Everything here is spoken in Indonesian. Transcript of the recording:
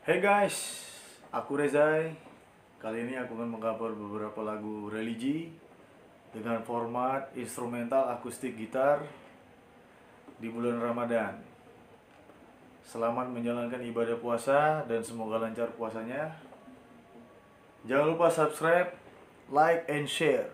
Hey guys, aku Rezai. Kali ini aku akan mengcover beberapa lagu religi dengan format instrumental akustik gitar di bulan Ramadan. Selamat menjalankan ibadah puasa dan semoga lancar puasanya. Jangan lupa subscribe, like, and share.